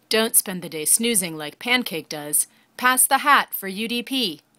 Don't spend the day snoozing like Pancake does. Pass the hat for UDP.